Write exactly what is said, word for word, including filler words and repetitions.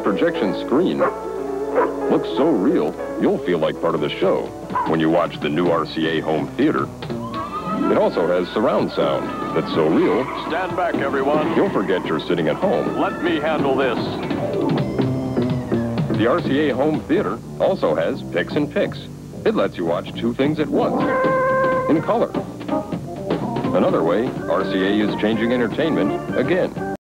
projection screen looks so real, you'll feel like part of the show when you watch the new R C A home theater. It also has surround sound that's so real, Stand back, everyone. you'll forget you're sitting at home. Let me handle this. The R C A home theater also has Pix and Pix. It lets you watch two things at once, in color. Another way, R C A is changing entertainment again.